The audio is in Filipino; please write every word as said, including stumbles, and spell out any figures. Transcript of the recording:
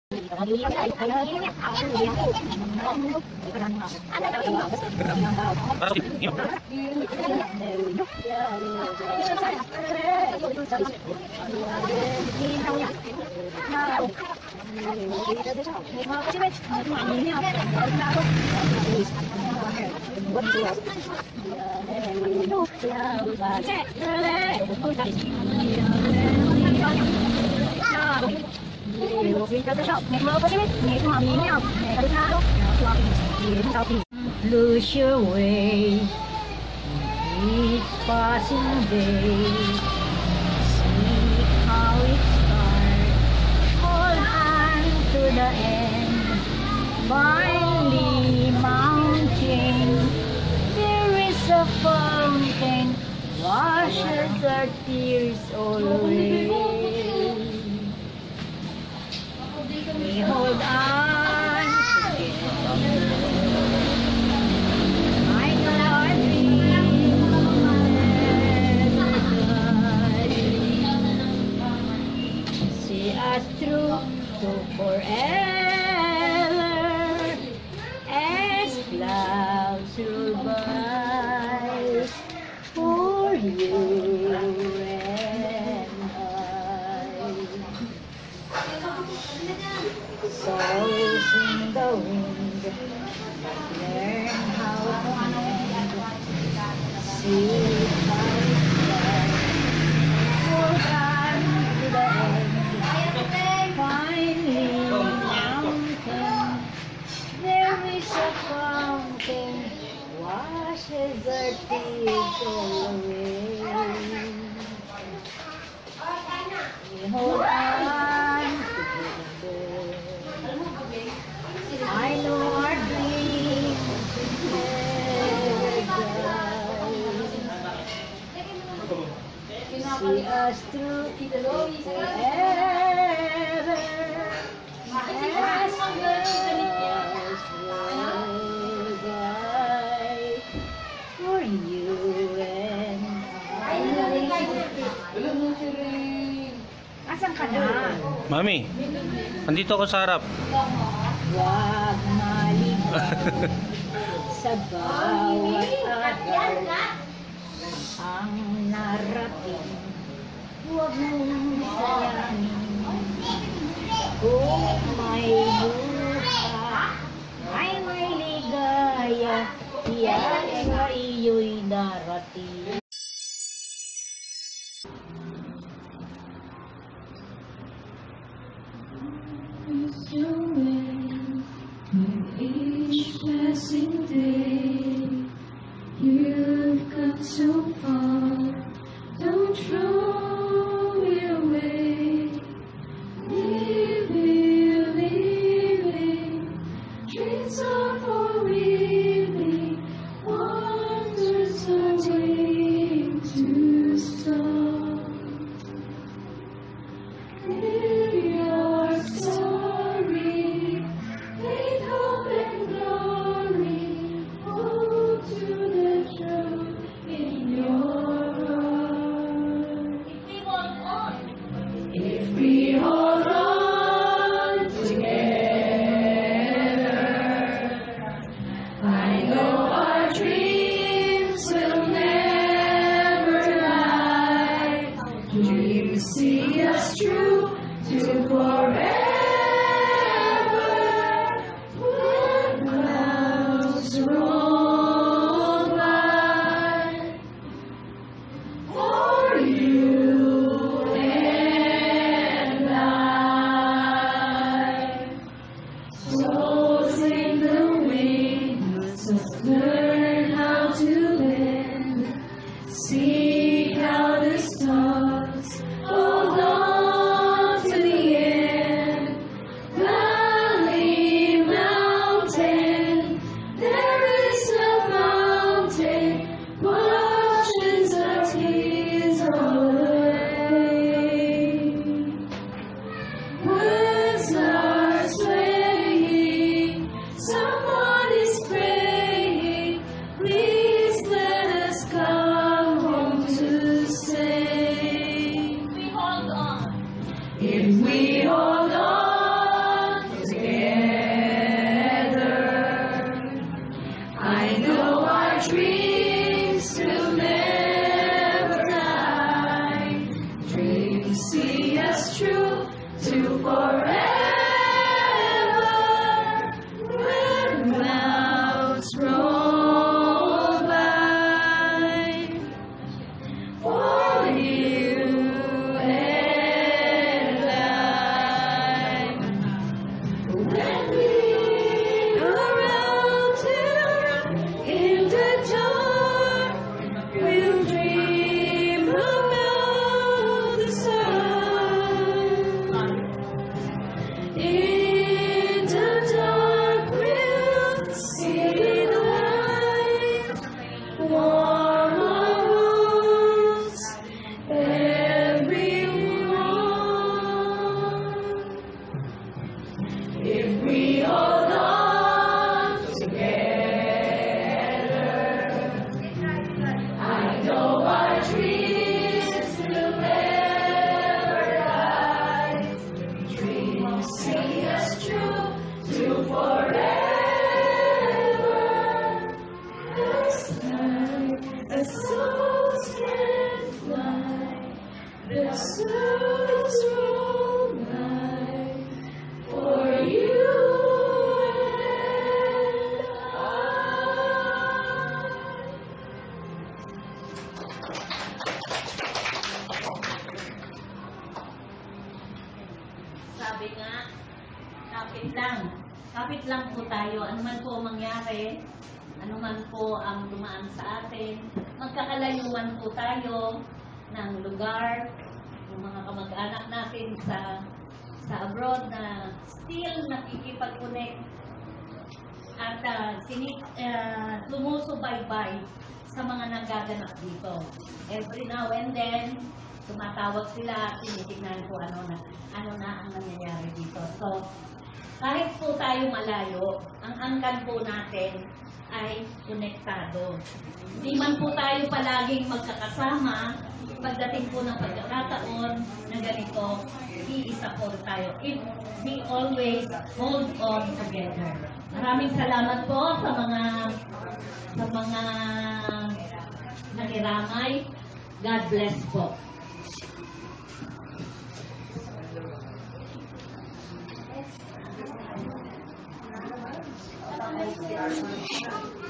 Lose your way, each passing day. See how it starts, hold on to the end. Finally mountain, there is a fountain, washes our tears all away. We hold on together. I know our dreams never die. See us through to forever as clouds roll by for you and I. Souls in the wind, learn how to mend. See how it starts, hold on to the end. Finally, mountain, there is a fountain, washes our tears all away. We hold on together. I know our dreams never die. See us through forever as clouds roll by for you and I. Asan ka na? Mami, andito ako sa harap. Huwag maligaw sa bawat araw ang narating. Huwag mong sayangin kung may luha ay may ligaya, yan ay iyo'y darating. Each passing day, you've got so far. Don't throw me away. Living, living, dreams are for weaving. Wonders are waiting to start. Live your story. Faith, hope, and glory. Hold to the truth in your see us through to forever. The sky, the souls can fly, the souls roll by for you and I. Sabi nga, kapit lang. Kapit lang po tayo. Ano man po mangyari, ano man po ang dumaan sa atin, magkakalayuan po tayo ng lugar, yung mga kamag-anak natin sa sa abroad na still nakikipag-connect at uh, sini, uh, sumusubaybay sa mga nagaganap dito. Every now and then, tumatawag sila, tinitignan ko ano na, ano na ang nangyayari dito. So, kahit po tayo malayo, ang angkan po natin ay konektado. Hindi man po tayo palaging magkakasama, pagdating po ng pagkakataon na ganito, iisa po tayo. If we always hold on together. Maraming salamat po sa mga sa mga nakiramay. God bless po. Thank you.